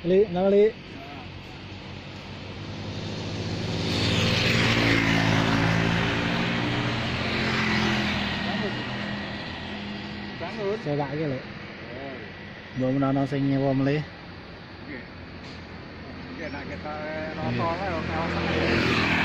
Li, nama Li. Bangun. Coba aja Li. Belum nono sing nyewa Li. Oke, nak kita nonton lah,